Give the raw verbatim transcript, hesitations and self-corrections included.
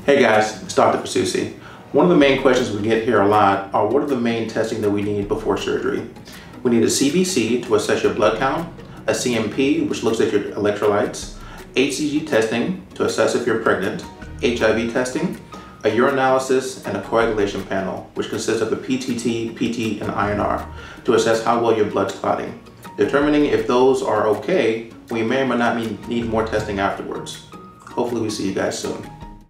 Hey guys, it's Doctor Fasusi. One of the main questions we get here a lot are what are the main testing that we need before surgery? We need a C B C to assess your blood count, a C M P which looks at your electrolytes, H C G testing to assess if you're pregnant, H I V testing, a urinalysis, and a coagulation panel which consists of a P T T, P T, and I N R to assess how well your blood's clotting. Determining if those are okay, we may or may not need more testing afterwards. Hopefully we see you guys soon.